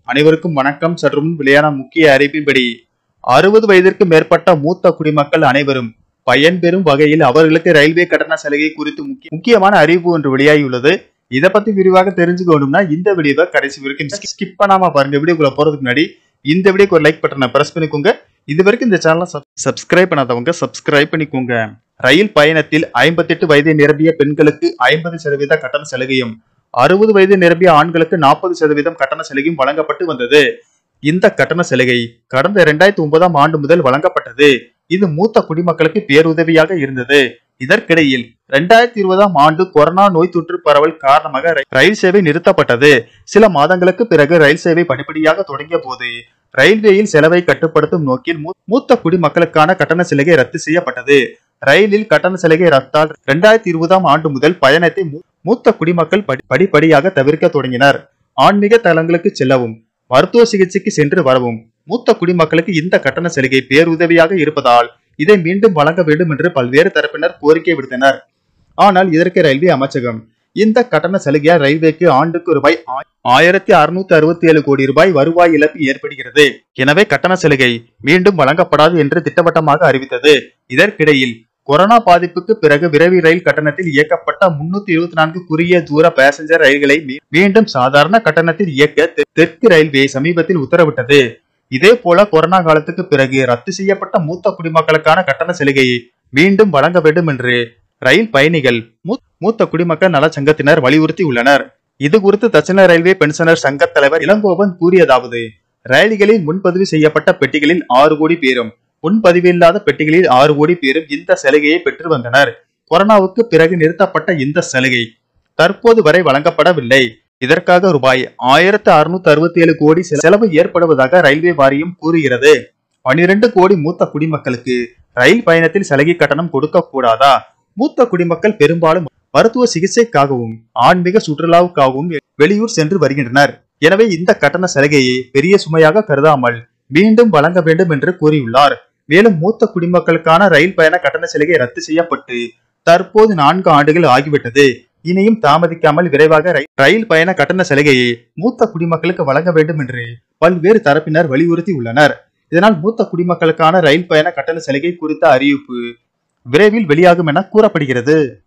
அனைவருக்கும் வணக்கம். சற்று முன் வெளியான முக்கிய அறிவிப்பின்படி 60 வயதிற்கு மேற்பட்ட மூத்த குடிமக்கள் அனைவரும் பயன்பெறும் வகையில் அவர்களுக்கு ரயில்வே கட்டண சலுகை குறித்து முக்கியமான அறிவிப்பு ஒன்று வெளியாகியுள்ளது. இதை பத்தி விரிவாக தெரிஞ்சுக்கணும்னா இந்த வீடியோவை கடைசி வரைக்கும் ஸ்கிப் பண்ணாம பாருங்க. வீடியோக்குள்ள போறதுக்கு முன்னாடி இந்த வீடியோக்கு ஒரு லைக் பட்டனை பிரஸ் பண்ணிக்கோங்க. இது வரைக்கும் இந்த சேனலை சப்ஸ்கிரைப் பண்ணாதவங்க சப்ஸ்கிரைப் பண்ணிக்கோங்க. ரயில் பயணத்தில் 58 வயதை நிரம்பிய பெண்களுக்கு 50% கட்டண சலுகையும் 60 வயது நிரம்பிய ஆண்களுக்கு 40% கட்டண சலுகையும் வழங்கப்பட்டு வந்தது. இந்த கட்டண சலுகை கடந்த 2009ஆம் ஆண்டு முதல் வழங்கப்பட்டது. இது மூத்த குடிமக்களுக்கு பேருதவியாக இருந்தது. இதற்கிடையில் 2020ஆம் ஆண்டு கொரோனா நோய் தொற்று பரவல் காரணமாக ரயில் சேவை நிறுத்தப்பட்டது. சில மாதங்களுக்கு பிறகு ரயில் சேவை படிப்படியாக தொடங்கிய போது ரயில்வேயில் செலவை கட்டுப்படுத்தும் நோக்கில் மூத்த குடிமக்களுக்கான கட்டண சலுகை ரத்து செய்யப்பட்டது. ரயிலில் கட்டண சலுகை ரத்தால் 2020ஆம் ஆண்டு முதல் பயணத்தை மூத்த குடிமக்கள் படிப்படியாக தவிர்க்க தொடங்கினர். ஆன்மீக தலங்களுக்கு செல்லவும் மருத்துவ சிகிச்சைக்கு சென்று வரவும் மூத்த குடிமக்களுக்கு இந்த கட்டண சலுகை பேருதவியாக இருப்பதால் இதை மீண்டும் வழங்க வேண்டும் என்று பல்வேறு தரப்பினர் கோரிக்கை விடுத்தனர். ஆனால் இதற்கு ரயில்வே அமைச்சகம் இந்த கட்டண சலுகையால் ரயில்வேக்கு ஆண்டுக்கு ரூபாய் 1667 கோடி ரூபாய் வருவாய் இழப்பு ஏற்படுகிறது. எனவே கட்டண சலுகை மீண்டும் வழங்கப்படாது என்று திட்டவட்டமாக அறிவித்தது. இதற்கிடையில் கொரோனா பாதிப்புக்கு பிறகு விரைவு ரயில் கட்டணத்தில் இயக்கப்பட்ட 324 குறுகிய தூர பேசஞ்சர் ரயில்களை மீண்டும் சாதாரண கட்டணத்தில் இயக்க தெற்கு ரயில்வே சமீபத்தில் உத்தரவிட்டது. இதே போல கொரோனா காலத்துக்கு பிறகு ரத்து செய்யப்பட்ட மூத்த குடிமக்களுக்கான கட்டண சலுகையை மீண்டும் வழங்க வேண்டும் என்று ரயில் பயணிகள் மூத்த குடிமக்கள் நல சங்கத்தினர் வலியுறுத்தி உள்ளனர். இது குறித்து தட்சிண ரயில்வே பென்ஷனர் சங்க தலைவர் இளங்கோவன் கூறியதாவது: ரயில்களில் முன்பதிவு செய்யப்பட்ட பெட்டிகளில் 6 கோடி பேரும் முன்பதிவு இல்லாத பெட்டிகளில் 6 கோடி பேரும் இந்த சலுகையை பெற்று வந்தனர். கொரோனாவுக்கு பிறகு நிறுத்தப்பட்ட இந்த சலுகை தற்போது வரை வழங்கப்படவில்லை. இதற்காக ரூபாய் 1667 கோடி செலவு ஏற்படுவதாக ரயில்வே வாரியம் கூறுகிறது. 12 கோடி மூத்த குடிமக்களுக்கு ரயில் பயணத்தில் சலுகை கட்டணம் கொடுக்க கூடாதா? மூத்த குடிமக்கள் பெரும்பாலும் மருத்துவ சிகிச்சைக்காகவும் ஆன்மீக சுற்றுலாவுக்காகவும் வெளியூர் சென்று வருகின்றனர். எனவே இந்த கட்டண சலுகையை பெரிய சுமையாக கருதாமல் மீண்டும் வழங்க வேண்டும் என்று கூறியுள்ளார். மேலும் மூத்த குடிமக்களுக்கான ரயில் பயண கட்டண சலுகை ரத்து செய்யப்பட்டு தற்போது 4 ஆண்டுகள் ஆகிவிட்டது. இனியும் தாமதிக்காமல் விரைவாக ரயில் பயண கட்டண சலுகையை மூத்த குடிமக்களுக்கு வழங்க வேண்டும் என்று பல்வேறு தரப்பினர் வலியுறுத்தி உள்ளனர். இதனால் மூத்த குடிமக்களுக்கான ரயில் பயண கட்டண சலுகை குறித்த அறிவிப்பு விரைவில் வெளியாகும் என கூறப்படுகிறது.